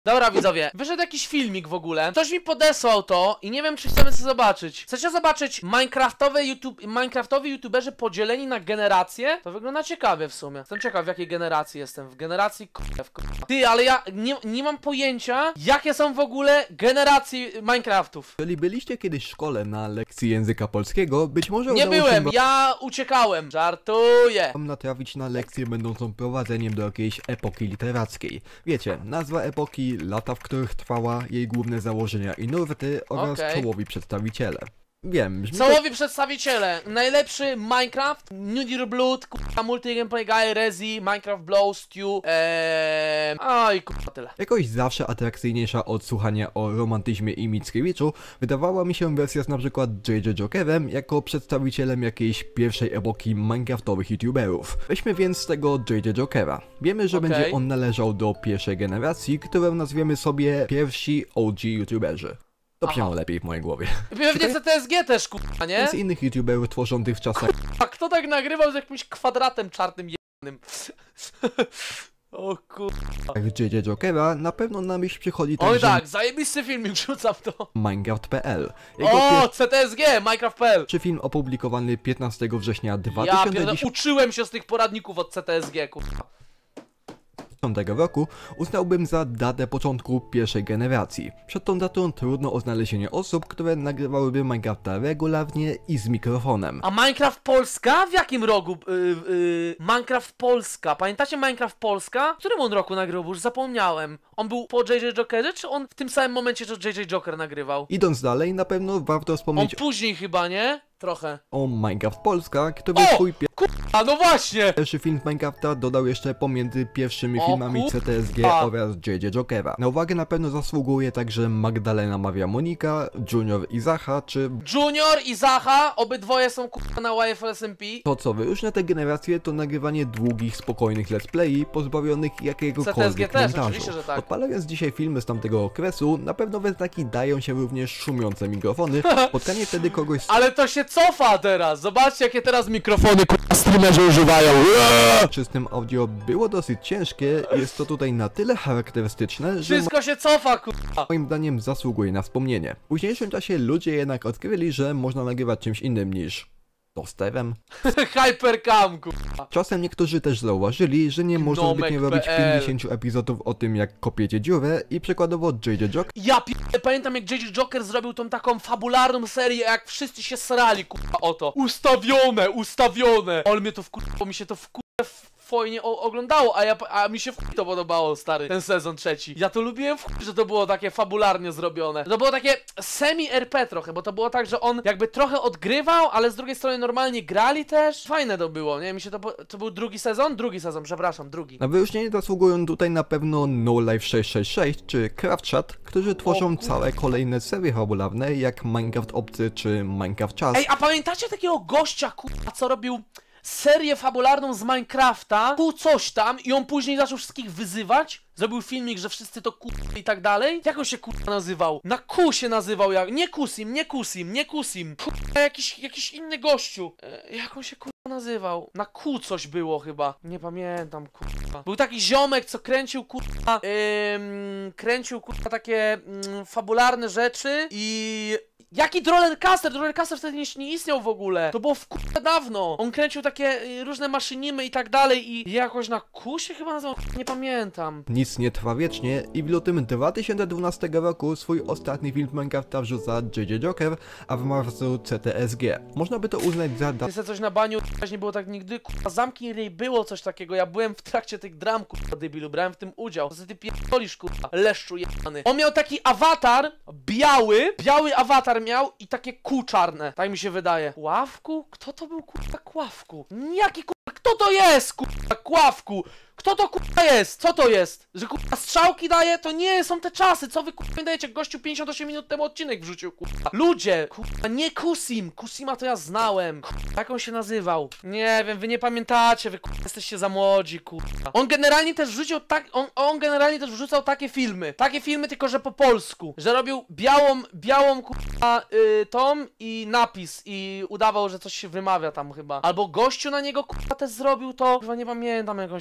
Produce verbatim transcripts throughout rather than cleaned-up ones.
Dobra widzowie, wyszedł jakiś filmik w ogóle. Ktoś mi podesłał to i nie wiem czy chcemy sobie zobaczyć. Chcecie zobaczyć Minecraftowe YouTube, Minecraftowi youtuberzy podzieleni na generacje? To wygląda ciekawie w sumie. Jestem ciekaw w jakiej generacji jestem. W generacji k***w, k***a. Ty, ale ja nie, nie mam pojęcia jakie są w ogóle generacje Minecraftów. Jeżeli byliście kiedyś w szkole na lekcji języka polskiego, być może Nie udało byłem, się ja uciekałem. Żartuję. wam natrafić na lekcję będącą prowadzeniem do jakiejś epoki literackiej. Wiecie, nazwa epoki, lata, w których trwała, jej główne założenia i nurty oraz Okej. czołowi przedstawiciele. Wiem, brzmi to Całowi przedstawiciele. Najlepszy Minecraft, New Deer Blood, kurwa, Multi Gameplay Guy, Rezi, Minecraft Blow, Stew, eee... Oj, kurwa, tyle. jakoś zawsze atrakcyjniejsza od słuchania o romantyzmie i Mickiewiczu wydawała mi się wersja z na przykład J J Jokerem jako przedstawicielem jakiejś pierwszej epoki minecraftowych youtuberów. Weźmy więc z tego J J Jokera. Wiemy, że Okej. będzie on należał do pierwszej generacji, którą nazwiemy sobie pierwsi O G youtuberzy. To Aha. brzmiało lepiej w mojej głowie. Pewnie C T S G też, kurwa, nie? Z innych youtuberów tworzących w czasach A kto tak nagrywał z jakimś kwadratem czarnym jebanym? O kurwa. J J Jokera na pewno na myśl przychodzi Oj także tak, zajebisty filmik, wrzucam to. Minecraft kropka p l. Jego O, C T S G, Minecraft kropka p l. pierwszy film opublikowany piętnastego września dwa Ja tysiące pierdolę, dziesiątego uczyłem się z tych poradników od C T S G, kurwa. roku uznałbym za datę początku pierwszej generacji. Przed tą datą trudno o znalezienie osób, które nagrywałyby Minecrafta regularnie i z mikrofonem. A Minecraft Polska? W jakim roku? Yy, yy, Minecraft Polska. Pamiętacie Minecraft Polska? W którym on roku nagrywał? Już zapomniałem. On był po J J Jokerze, czy on w tym samym momencie, że J J Joker nagrywał? Idąc dalej, na pewno warto On wspomnieć później chyba, nie? Trochę. o Minecraft Polska, który O! swój A no właśnie! pierwszy film z Minecrafta dodał jeszcze pomiędzy pierwszymi O filmami kur- C T S G a. oraz J J Jokera. Na uwagę na pewno zasługuje także Magdalena Maria Monika, Junior i Zacha, czy Junior i Zacha, obydwoje są kurwa na Y F L S M P. to, co wyróżnia tę generację, to nagrywanie długich, spokojnych let's play, pozbawionych C T S G jakiegokolwiek też, montażu. oczywiście, że tak. Odpalając dzisiaj filmy z tamtego okresu, na pewno we znaki dają się również szumiące mikrofony. Spotkanie wtedy kogoś z Ale to się cofa teraz! Zobaczcie jakie teraz mikrofony kurwa streamerzy używają. czystym audio było dosyć ciężkie, jest to tutaj na tyle charakterystyczne, że Wszystko się cofa kurwa. moim zdaniem zasługuje na wspomnienie. W późniejszym czasie ludzie jednak odkryli, że można nagrywać czymś innym niż tosterem. Hypercam kurwa. Czasem niektórzy też zauważyli, że nie można Gnomek zbytnio robić kropka p l. pięćdziesięciu epizodów o tym, jak kopiecie dziurę i przykładowo J J Joker Ja p***e, pamiętam jak J J Joker zrobił tą taką fabularną serię, jak wszyscy się srali kurwa o to. Ustawione, ustawione. Ale mnie to wkurzało, mi się to wkurzało fajnie oglądało, a ja, a mi się w chuj to podobało, stary, ten sezon trzeci. Ja to lubiłem w chuj, że to było takie fabularnie zrobione. To było takie semi-R P trochę, bo to było tak, że on jakby trochę odgrywał, ale z drugiej strony normalnie grali też. Fajne to było, nie? Mi się to... To był drugi sezon? Drugi sezon, przepraszam, drugi. Na wyróżnienie zasługują tutaj na pewno No Life sześć sześć sześć czy Craftchat, którzy tworzą kur- całe kolejne serie fabularne jak Minecraft Obcy czy Minecraft Czas. Ej, a pamiętacie takiego gościa, kurwa, co robił serię fabularną z Minecrafta, ku coś tam i on później zaczął wszystkich wyzywać? Zrobił filmik, że wszyscy to kurwa i tak dalej? Jak on się kurwa nazywał? Na Q się nazywał jak... Nie Kusim, nie Kusim, nie Kusim. Kurwa, jakiś, jakiś inny gościu. E, jak on się kurwa nazywał? Na Q coś było chyba. Nie pamiętam kurwa. Był taki ziomek, co kręcił kurwa... Ym, kręcił kurwa takie ym, fabularne rzeczy i... Jaki Rollercaster? Rollercaster wtedy nie, nie istniał w ogóle. To było w kurwa dawno. On kręcił takie y, różne maszynimy i tak dalej i jakoś na Q się chyba nazywał? Nie pamiętam. Nic nie trwa wiecznie i w lutym dwa tysiące dwunastego roku swój ostatni film Minecrafta wrzuca J J Joker, a w marcu C T S G. Można by to uznać za da- Jest coś na baniu, nie było tak nigdy, kurwa, zamknij ryj, było coś takiego, ja byłem w trakcie tych dram, kurwa, debilu, brałem w tym udział. Co ty pierdolisz, kurwa, leszczu jebany. On miał taki awatar, biały, biały awatar miał i takie kół czarne, tak mi się wydaje. Kławku? Kto to był, kurwa, Kławku? Jaki, kurwa, kto to jest, kurwa, Kławku? Kto to kurwa jest? Co to jest? Że kurwa strzałki daje? To nie są te czasy, co wy kurwa dajecie? Gościu pięćdziesiąt osiem minut temu odcinek wrzucił, kurwa. Ludzie, kurwa, nie Kusim. Kusima to ja znałem. Kurwa, jak on się nazywał? Nie wiem, wy nie pamiętacie, wy kurwa jesteście za młodzi, kurwa. On generalnie też wrzucił tak, on, on generalnie też wrzucał takie filmy. Takie filmy, tylko że po polsku. Że robił białą, białą kurwa yy, tom i napis i udawał, że coś się wymawia tam chyba. Albo gościu na niego kurwa też zrobił to. Kurwa nie pamiętam jak on się nazywał.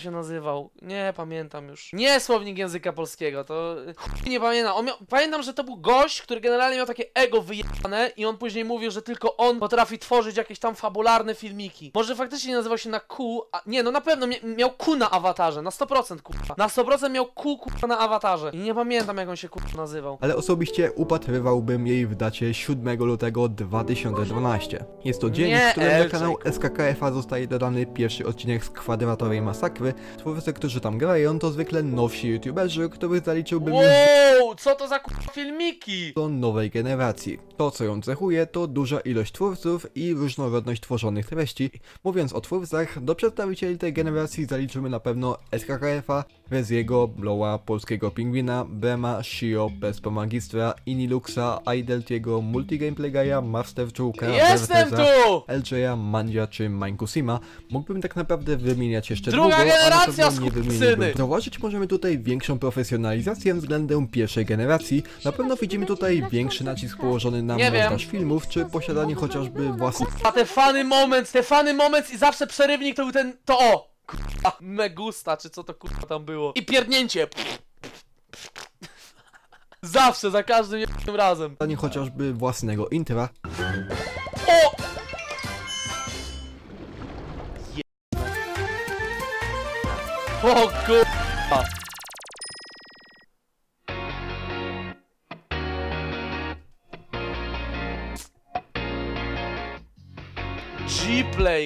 nazywał? Nie pamiętam już. Nie słownik języka polskiego, to chuj nie pamiętam. On miał... Pamiętam, że to był gość, który generalnie miał takie ego wyjebane i on później mówił, że tylko on potrafi tworzyć jakieś tam fabularne filmiki. Może faktycznie nazywał się na Q, a... nie no na pewno mia miał Q na awatarze, na sto procent kurwa. Na sto procent miał Q kurwa na awatarze. I nie pamiętam jak on się kurwa nazywał. Ale osobiście upatrywałbym jej w dacie siódmego lutego dwa tysiące dwunastego. Jest to dzień, Nie, w którym L na kanał J. S K K F A zostaje dodany pierwszy odcinek z kwadratowej masakry. Twórcy, którzy tam grają, to zwykle nowsi youtuberzy, których zaliczyłbym już Wow, co to za kurwa filmiki? do nowej generacji. To, co ją cechuje, to duża ilość twórców i różnorodność tworzonych treści. Mówiąc o twórcach, do przedstawicieli tej generacji zaliczymy na pewno S K K F A, Reziego, Blowa, Polskiego Pingwina, Brema, Shio, Bespo Magistra, Iniluxa, Ideltiego, Multigameplay Guy'a, Masterczułka, Jestem Berteza, tu! L J a, Mandzia czy Mankusima. Mógłbym tak naprawdę wymieniać jeszcze Druga długo, generacja, ale na pewno nie skurwysyny! wymieniłbym. Zauważyć możemy tutaj większą profesjonalizację względem pierwszej generacji. Na pewno widzimy tutaj większy nacisk położony na Nie wiem. montaż filmów, czy posiadanie chociażby własnych A te fany moment, te fany moment i zawsze przerywnik to był ten, to o! Kurwa, Megusta, czy co to kurwa tam było? I pierdnięcie! Zawsze, za każdym jednym razem. posiadanie chociażby własnego intra. O! Je... O kurwa! G-Play,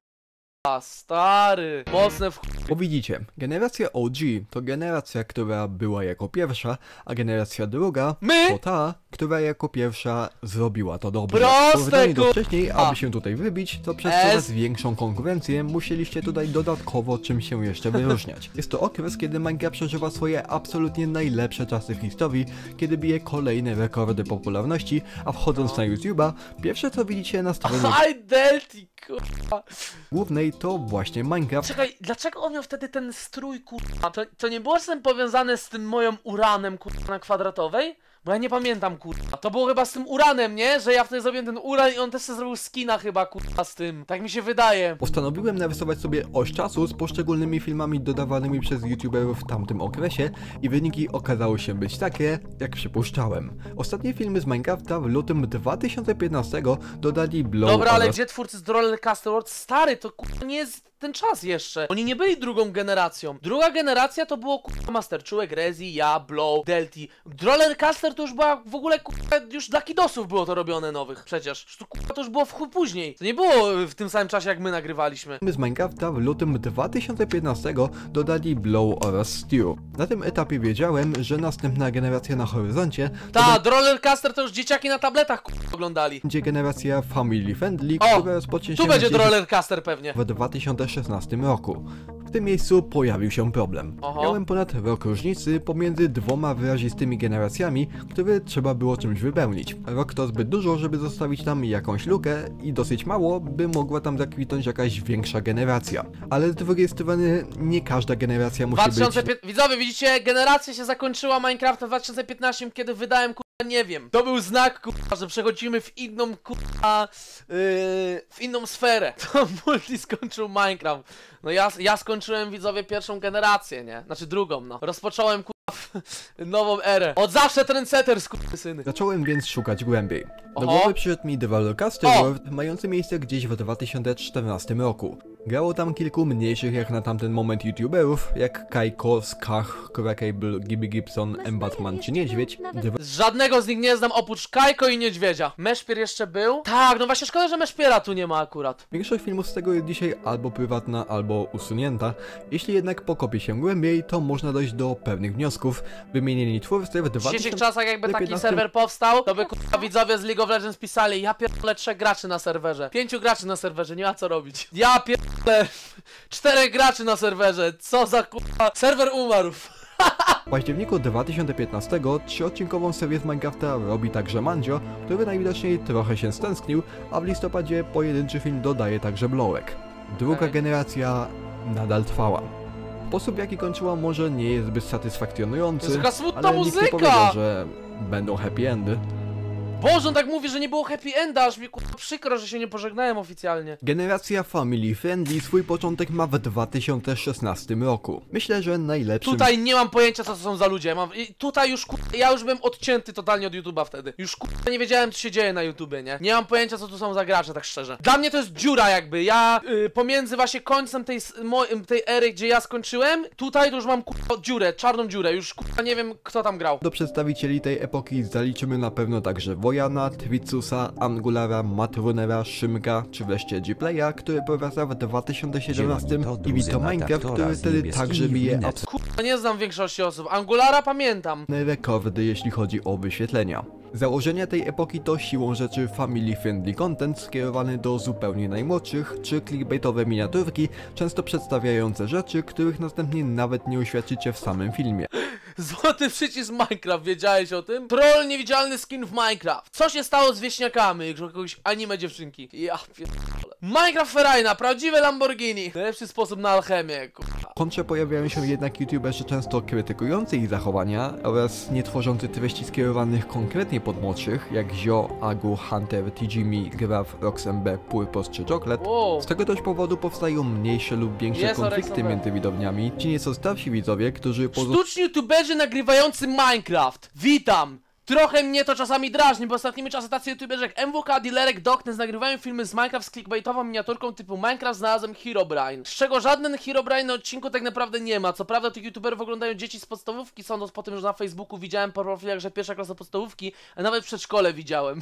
kurwa, stary. Mocne w Bo widzicie, generacja O G to generacja, która była jako pierwsza, a generacja druga My? to ta, która jako pierwsza zrobiła to dobrze. Proste, W porównaniu do ku- wcześniej, A. aby się tutaj wybić, to przez S. coraz większą konkurencję musieliście tutaj dodatkowo czym się jeszcze wyróżniać. Jest to okres, kiedy manga przeżywa swoje absolutnie najlepsze czasy w historii, kiedy bije kolejne rekordy popularności, a wchodząc na YouTube'a, pierwsze co widzicie na stronie Hi Delty, kurwa. głównej to właśnie Minecraft. Czekaj, dlaczego on miał wtedy ten strój, kurwa? To, to nie było z tym powiązane z tym moją uranem, kurwa, na kwadratowej? Bo ja nie pamiętam, kurwa. To było chyba z tym uranem, nie? Że ja wtedy zrobiłem ten uran i on też sobie zrobił skina chyba, kurwa, z tym. Tak mi się wydaje. Postanowiłem narysować sobie oś czasu z poszczególnymi filmami dodawanymi przez youtuberów w tamtym okresie i wyniki okazały się być takie, jak przypuszczałem. Ostatnie filmy z Minecrafta w lutym dwa tysiące piętnastego dodali Blow Dobra, ale oraz gdzie twórcy z Rollercoaster World? Stary, to kurwa nie jest ten czas jeszcze. Oni nie byli drugą generacją. Druga generacja to było kurwa Masterczułek, Rezi, ja, Blow, Delty. Rollercoaster to już była w ogóle kurwa już dla kidosów było to robione nowych przecież. To kurwa to już było w chuj później. To nie było w tym samym czasie jak my nagrywaliśmy. filmy z Minecrafta w lutym dwa tysiące piętnastego dodali Blow oraz Stew. Na tym etapie wiedziałem, że następna generacja na horyzoncie to Ta, Rollercoaster to już dzieciaki na tabletach kurwa oglądali. będzie generacja Family Friendly, O, która rozpocznie się Tu będzie gdzieś Rollercoaster pewnie. w dwa tysiące szesnastym roku. W tym miejscu pojawił się problem. Oho. Miałem ponad rok różnicy pomiędzy dwoma wyrazistymi generacjami, które trzeba było czymś wypełnić. Rok to zbyt dużo, żeby zostawić tam jakąś lukę i dosyć mało, by mogła tam zakwitnąć jakaś większa generacja. Ale z drugiej strony nie każda generacja musi dwa być... tysiące piętnaście Widzowie, widzicie, generacja się zakończyła Minecrafta w dwa tysiące piętnastym, kiedy wydałem kurwa nie wiem. To był znak kurwa, że przechodzimy w inną kurwa, yy, w inną sferę. To multi skończył Minecraft. No ja, ja skończyłem widzowie pierwszą generację, nie? Znaczy drugą, no. Rozpocząłem kurwa nową erę. Od zawsze trendsetter skurwysyny. Zacząłem więc szukać głębiej. Do Oho. głowy przyszedł mi The Rollercoaster O! World, mający miejsce gdzieś w dwa tysiące czternastym roku. Grało tam kilku mniejszych jak na tamten moment youtuberów, jak Kajko, Skach, Crackable, Gibby Gibson, M. Batman czy Niedźwiedź. The Żadnego z nich nie znam oprócz Kajko i Niedźwiedzia. Meszpier jeszcze był? Tak, no właśnie szkoda, że Meszpiera tu nie ma akurat. Większość filmów z tego jest dzisiaj albo prywatna, albo usunięta. Jeśli jednak pokopie się głębiej, to można dojść do pewnych wniosków. Wymienieni twórcy w W dzisiejszych dwa tysiące czasach jakby taki piętnastym serwer powstał, to by kurwa widzowie z League of Legends pisali: ja pierdolę trzech graczy na serwerze, pięciu graczy na serwerze, nie ma co robić. Ja pierdolę czterech graczy na serwerze, co za kurwa, serwer umarł. W październiku dwa tysiące piętnastego trzyodcinkową serię z Minecrafta robi także Mandzio, który najwidoczniej trochę się stęsknił, a w listopadzie pojedynczy film dodaje także Blowek. Druga Okej. generacja nadal trwała. Sposób w jaki kończyła może nie jest zbyt To satysfakcjonujący, jest taka smutna ale nikt nie muzyka. powiedział, że będą happy endy. Boże, on tak mówi, że nie było happy enda, aż mi kurwa przykro, że się nie pożegnałem oficjalnie. Generacja Family Friendly swój początek ma w dwa tysiące szesnastym roku. Myślę, że najlepszym... Tutaj nie mam pojęcia, co to są za ludzie. Mam... I tutaj już kurwa, ja już byłem odcięty totalnie od YouTube'a wtedy. Już kurwa nie wiedziałem, co się dzieje na YouTubie, nie? Nie mam pojęcia, co tu są za gracze, tak szczerze. Dla mnie to jest dziura jakby. Ja yy, pomiędzy właśnie końcem tej, tej ery, gdzie ja skończyłem, tutaj to już mam kurwa dziurę, czarną dziurę. Już kurwa nie wiem, kto tam grał. Do przedstawicieli tej epoki zaliczymy na pewno także Wojana, Twitsusa, Angulara, Matrunera, Szymka, czy wreszcie G-Playa, który powraca w dwa tysiące siedemnastym i Vito Minecraft, który wtedy także bije Kurwa, nie znam większości osób. Angulara pamiętam. absolutne rekordy, jeśli chodzi o wyświetlenia. Założenia tej epoki to siłą rzeczy family friendly content skierowany do zupełnie najmłodszych, czy clickbaitowe miniaturki, często przedstawiające rzeczy, których następnie nawet nie uświadczycie w samym filmie. Złoty przycisk Minecraft, wiedziałeś o tym? Troll niewidzialny skin w Minecraft. Co się stało z wieśniakami, jakiegoś anime dziewczynki? Ja pierdolę. Minecraft Ferrari, prawdziwe Lamborghini. Najlepszy sposób na alchemię, kurwa. W kontrze pojawiają się jednak youtuberzy często krytykujący ich zachowania oraz nie tworzący treści skierowanych konkretnie pod młodszych, jak Zio, Agu, Hunter, Tijimi, Graf, Roxembe, Purpos czy Chocolate. Wow. Z tego też powodu powstają mniejsze lub większe Jest konflikty Roxembe. między widowniami, ci nieco starsi widzowie, którzy pozostają Sztuczni youtuberzy nagrywający Minecraft. Witam. Trochę mnie to czasami drażni, bo ostatnimi czasy tacy youtuberzy jak M W K, Dilerek, Doknes nagrywają filmy z Minecraft z clickbaitową miniaturką typu Minecraft znalazłem Herobrine. Z czego żaden Herobrine na odcinku tak naprawdę nie ma. Co prawda tych youtuberów oglądają dzieci z podstawówki, sądząc po tym, że na Facebooku widziałem po profilach, że pierwsza klasa podstawówki, a nawet w przedszkole widziałem.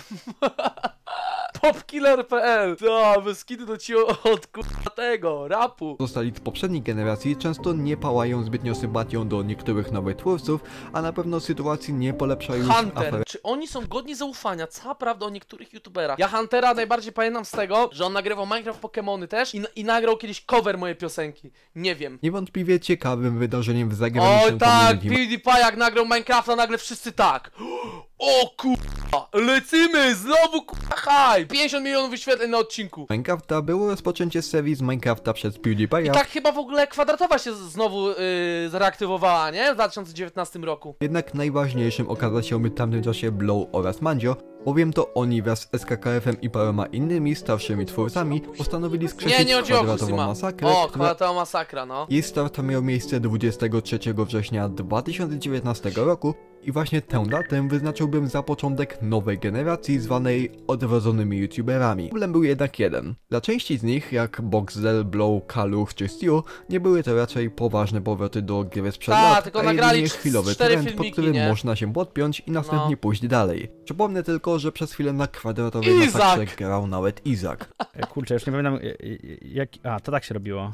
popkiller kropka p l. To, bez kitu to ci od kurwa tego, rapu. Zostali z poprzedniej generacji, często nie pałają zbytnio sympatią do niektórych nowych twórców, a na pewno sytuacji nie polepsza już Hunter, afery. czy oni są godni zaufania? Cała prawda o niektórych youtuberach. Ja Huntera najbardziej pamiętam z tego, że on nagrywał Minecraft Pokemony też i, i nagrał kiedyś cover mojej piosenki. Nie wiem. Niewątpliwie ciekawym wydarzeniem w zagranicznym Oj tak, community PewDiePie jak nagrał Minecrafta, nagle wszyscy tak. O kurwa, lecimy, znowu kurwa hype. pięćdziesiąt milionów wyświetleń na odcinku. Minecrafta było rozpoczęcie serii z Minecrafta przez PewDiePie'a. I tak chyba w ogóle Kwadratowa się znowu yy, zareaktywowała, nie? W dwa tysiące dziewiętnastym roku. Jednak najważniejszym okazał się w tamtym czasie Blow oraz Mandzio, bowiem to oni wraz z S K K F em i paroma innymi starszymi twórcami postanowili skrzesić Nie, nie chodzi o kwadratową Kusima. masakrę, O, która... kwadratowa masakra, no. Jej start miał miejsce dwudziestego trzeciego września dwa tysiące dziewiętnastego roku i właśnie tę datę wyznaczyłbym za początek nowej generacji zwanej odrodzonymi youtuberami. Problem był jednak jeden. Dla części z nich, jak Boxdel, Blow, Kaluch czy Stu, nie były to raczej poważne powroty do gry sprzed Ta, lat, tylko a nagrali jedynie chwilowy cztery trend, pod filmiki, którym nie? można się podpiąć i następnie No. pójść dalej. Przypomnę tylko, że przez chwilę na kwadratowej Izak! masakrze grał nawet Izak. E, Kurczę, już nie pamiętam e, e, jak... A, to tak się robiło.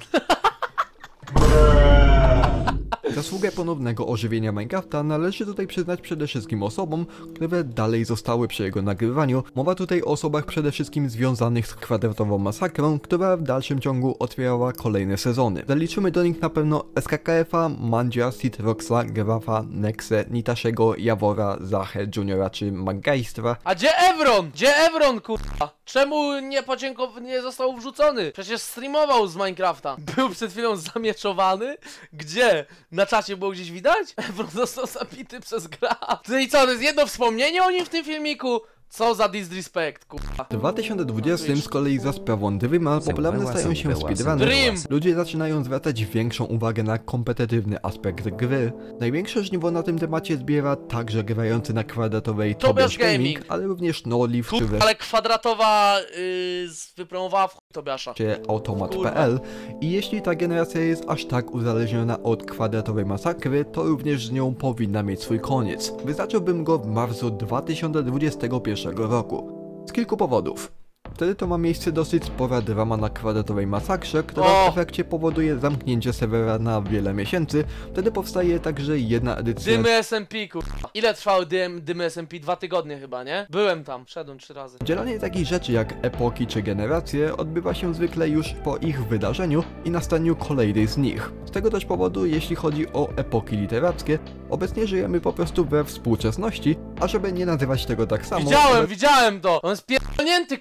Zasługę ponownego ożywienia Minecrafta należy tutaj przyznać przede wszystkim osobom, które dalej zostały przy jego nagrywaniu. Mowa tutaj o osobach przede wszystkim związanych z kwadratową masakrą, która w dalszym ciągu otwierała kolejne sezony. Zaliczymy do nich na pewno S K K F a, Mandzia, Citroxa, Grafa, Nexe, Nitaszego, Jawora, Zachę, Juniora czy Magaistra. A gdzie Evron? Gdzie Evron, kurwa? Czemu nie podziękow... nie został wrzucony? Przecież streamował z Minecrafta. Był przed chwilą zamieczowany? Gdzie? Na czacie było gdzieś widać? Evron został zabity przez gra. To i co, to jest jedno wspomnienie o nim w tym filmiku? Co za disrespect, kurwa. W dwa tysiące dwudziestym z kolei za sprawą Dreama popularne stają się speedruny. Dream! Ludzie zaczynają zwracać większą uwagę na kompetytywny aspekt gry. Największe żniwo na tym temacie zbiera także grający na kwadratowej Tobiasz Tobiasz Gaming, Gaming. ale również Nolive czy Kurwa, ale kwadratowa yy, wypromowała w chuj Tobiasza. wreszcie Automat kropka Kurwa. p l i jeśli ta generacja jest aż tak uzależniona od kwadratowej masakry, to również z nią powinna mieć swój koniec. Wyznaczyłbym go w marcu dwa tysiące dwudziestego pierwszego roku. Z kilku powodów. Wtedy to ma miejsce dosyć spora drama na kwadratowej masakrze, która O! w efekcie powoduje zamknięcie serwera na wiele miesięcy. Wtedy powstaje także jedna edycja. Dymy S M P, kurwa. Ile trwały dym, dymy S M P? Dwa tygodnie chyba, nie? Byłem tam, szedłem trzy razy. Dzielenie takich rzeczy jak epoki czy generacje odbywa się zwykle już po ich wydarzeniu i nastaniu kolejnej z nich. Z tego też powodu, jeśli chodzi o epoki literackie, obecnie żyjemy po prostu we współczesności, a żeby nie nazywać tego tak samo... Widziałem, widziałem to! On jest pierdolnięty, kurwa, za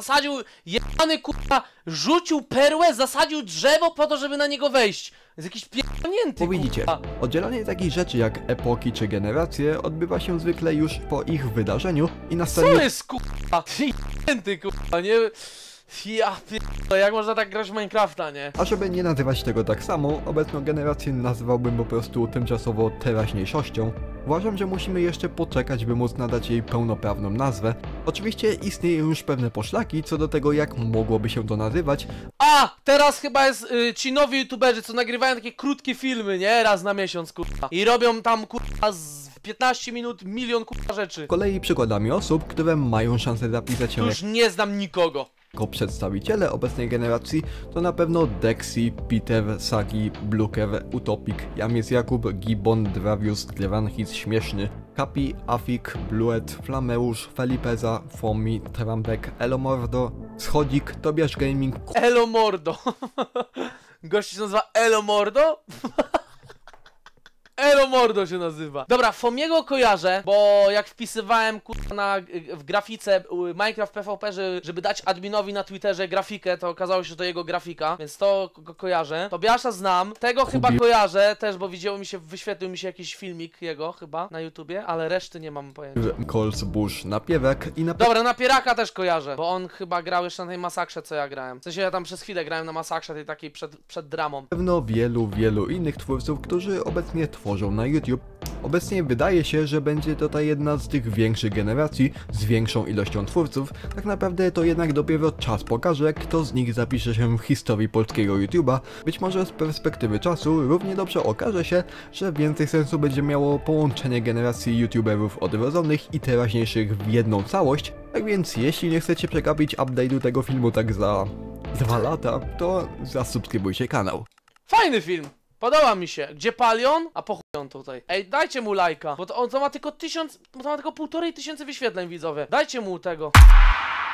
zasadził jebany kurwa, rzucił perłę, zasadził drzewo po to, żeby na niego wejść. Jest jakiś pierdolnięty, Bo widzicie, kurwa. oddzielanie takich rzeczy jak epoki czy generacje odbywa się zwykle już po ich wydarzeniu i Co następnie jest kurwa? Pierdolnięty kurwa, nie? Ja pierdolę, jak można tak grać w Minecrafta, nie? A żeby nie nazywać tego tak samo, obecną generację nazwałbym po prostu tymczasowo teraźniejszością. Uważam, że musimy jeszcze poczekać, by móc nadać jej pełnoprawną nazwę. Oczywiście istnieją już pewne poszlaki co do tego, jak mogłoby się to nazywać. A! Teraz chyba jest y, ci nowi youtuberzy, co nagrywają takie krótkie filmy, nie? Raz na miesiąc, kurwa. I robią tam, kurwa, z piętnaście minut milion, kurwa, rzeczy. Z kolei przykładami osób, które mają szansę zapisać się Już nie znam nikogo. jako przedstawiciele obecnej generacji, to na pewno Dexy, Peter, Sagi, Bluker, Utopik, Jamies Jakub, Gibbon, Dravius, Glevanhis, Śmieszny, Kapi, Afik, Bluet, Flameusz, Felipeza, Fomi, Trampek, Elomordo, Schodzik, Tobiasz Gaming, Elo Mordo. Gość się nazywa Elo Mordo? Elo Mordo się nazywa. Dobra, Fomiego kojarzę, bo jak wpisywałem kurwa na, w grafice y, Minecraft P V P, że, żeby dać adminowi na Twitterze grafikę, to okazało się, że to jego grafika, więc to go kojarzę. Tobiasza znam, tego chyba kojarzę też, bo widziało mi się, wyświetlił mi się jakiś filmik jego chyba na YouTubie, ale reszty nie mam pojęcia. Cols, Bush, Napiewek i na Dobra, Napieraka też kojarzę, bo on chyba grał jeszcze na tej masakrze, co ja grałem. W sensie ja tam przez chwilę grałem na masakrze, tej takiej przed, przed dramą. pewno wielu, wielu innych twórców, którzy obecnie tworzą na YouTube. Obecnie wydaje się, że będzie to ta jedna z tych większych generacji z większą ilością twórców. Tak naprawdę to jednak dopiero czas pokaże, kto z nich zapisze się w historii polskiego YouTube'a. Być może z perspektywy czasu równie dobrze okaże się, że więcej sensu będzie miało połączenie generacji YouTuberów odrodzonych i teraźniejszych w jedną całość. Tak więc jeśli nie chcecie przegapić update'u tego filmu tak za dwa lata, to zasubskrybujcie kanał. Fajny film! Podoba mi się. Gdzie Palion? A po chuj on tutaj. Ej, dajcie mu lajka, bo to, on to ma tylko tysiąc, to ma tylko półtorej tysięcy wyświetleń, widzowie. Dajcie mu tego.